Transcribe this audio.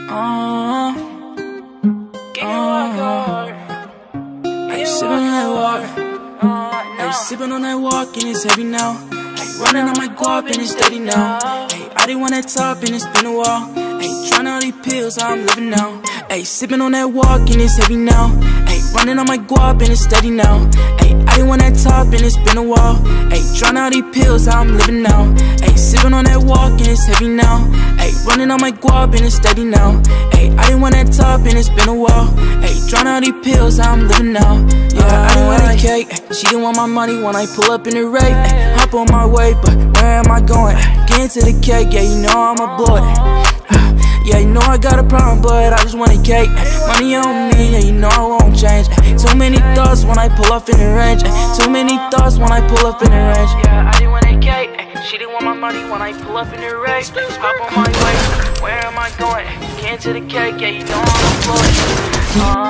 Ay, sipping on that water. Ay, sipping on that walk and it's heavy now. Ay, running on my guap and it's steady now. Ay, I didn't want that top and it's been a while. Ay, trying all these pills, how I'm living now. Ay, sipping on that walk and it's heavy now. Ay, running on my guap and it's steady now. Ay, I didn't want that top and it's been a while. Ay, trying all these pills, how I'm living now. Ay, sipping on that walk and it's heavy now. Ay, running on my guap and it's steady now. Ay, I didn't want that top and it's been a while. Ay, trying all these pills, how I'm living now. Yeah, I didn't want that cake. She didn't want my money when I pull up in the rave. Hop on my way, but where am I going? Get into the cake, yeah, you know I'm a boy. Yeah, you know I got a problem, but I just want a cake. Money on me, yeah, you know I won't change. Too many thoughts when I pull up in the range. Too many thoughts when I pull up in the range. Yeah, I didn't want a cake. She didn't want my money when I pull up in the range. Hop on my way, where am I going? Get into the cake, yeah, you know I'm a boy.